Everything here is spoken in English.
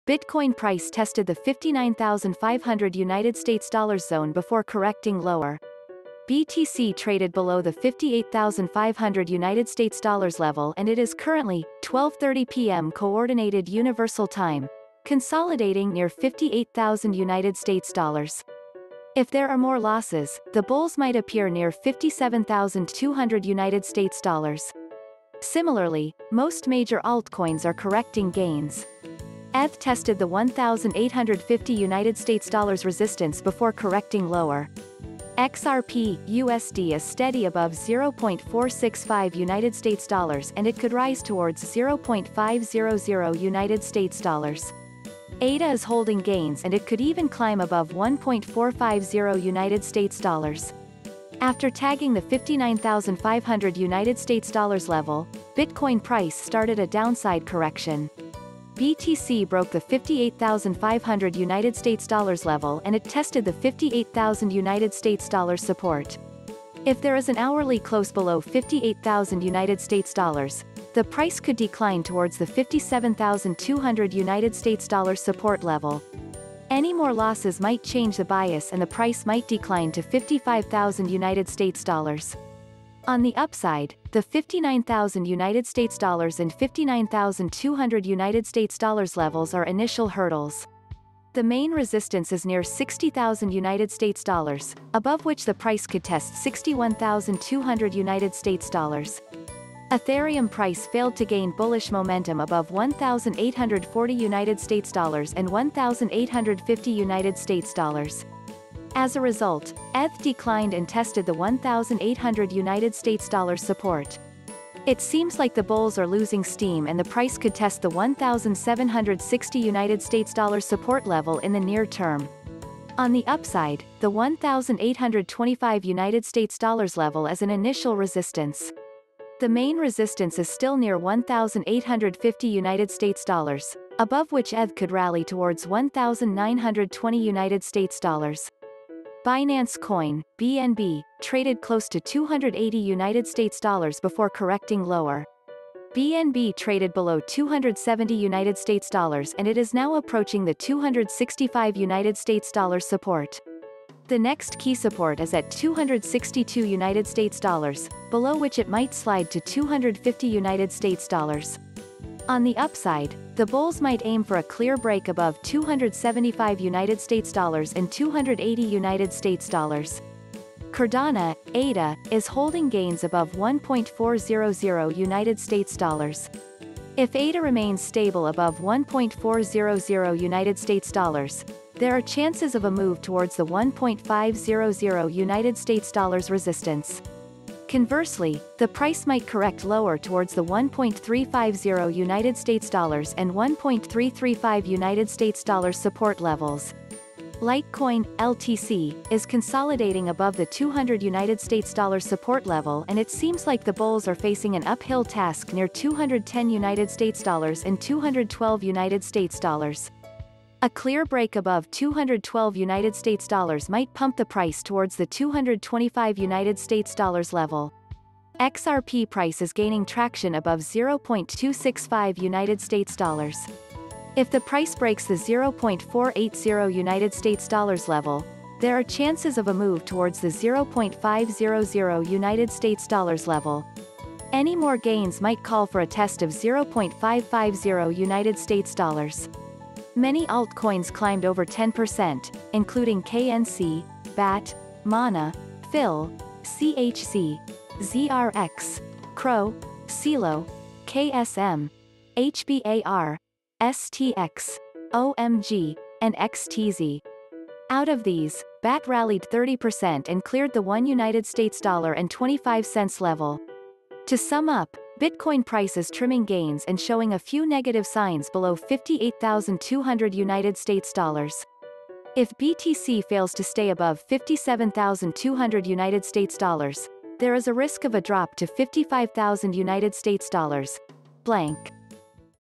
Bitcoin price tested the 59,500 United States dollars zone before correcting lower. BTC traded below the 58,500 United States dollars level, and it is currently 12:30 p.m. Coordinated Universal Time, consolidating near 58,000 United States dollars. If there are more losses, the bulls might appear near 57,200 United States dollars. Similarly, most major altcoins are correcting gains. ETH tested the 1,850 United States dollars resistance before correcting lower. XRP USD is steady above 0.465 United States dollars, and it could rise towards 0.500 United States dollars. ADA is holding gains, and it could even climb above 1.450 United States dollars. After tagging the 59,500 United States dollars level, Bitcoin price started a downside correction. BTC broke the 58,500 United States dollars level, and it tested the 58,000 United States dollars support. If there is an hourly close below 58,000 United States dollars, the price could decline towards the 57,200 United States dollars support level. Any more losses might change the bias, and the price might decline to 55,000 United States dollars. On the upside, the 59,000 United States dollars and 59,200 United States dollars levels are initial hurdles. The main resistance is near 60,000 United States dollars, above which the price could test 61,200 United States dollars. Ethereum price failed to gain bullish momentum above 1,840 United States dollars and 1,850 United States dollars. As a result, ETH declined and tested the 1,800 United States dollars support. It seems like the bulls are losing steam, and the price could test the 1,760 United States dollars support level in the near term. On the upside, the 1,825 United States dollars level as an initial resistance. The main resistance is still near 1,850 United States dollars, above which ETH could rally towards 1,920 United States dollars. Binance Coin, BNB, traded close to 280 United States dollars before correcting lower. BNB traded below 270 United States dollars, and it is now approaching the 265 United States dollars support. The next key support is at 262 United States dollars, below which it might slide to 250 United States dollars. On the upside, the bulls might aim for a clear break above 275 United States dollars and 280 United States dollars. Cardano, ADA, is holding gains above 1.400 United States dollars. If ADA remains stable above 1.400 United States dollars, there are chances of a move towards the 1.500 United States dollars resistance. Conversely, the price might correct lower towards the 1.350 United States dollars and 1.335 United States dollars support levels. Litecoin, LTC, is consolidating above the 200 United States dollars support level, and it seems like the bulls are facing an uphill task near 210 United States dollars and 212 United States dollars. A clear break above 212 United States dollars might pump the price towards the 225 United States dollars level. XRP price is gaining traction above 0.265 United States dollars. If the price breaks the 0.480 United States dollars level, there are chances of a move towards the 0.500 United States dollars level. Any more gains might call for a test of 0.550 United States dollars. Many altcoins climbed over 10%, including KNC, BAT, MANA, PHL, CHC, ZRX, CRO, CELO, KSM, HBAR, STX, OMG, and XTZ. Out of these, BAT rallied 30% and cleared the 1 United States dollar and 25 cents level. To sum up, Bitcoin price is trimming gains and showing a few negative signs below 58,200 United States dollars. If BTC fails to stay above 57,200 United States dollars, there is a risk of a drop to 55,000 United States dollars. Blank.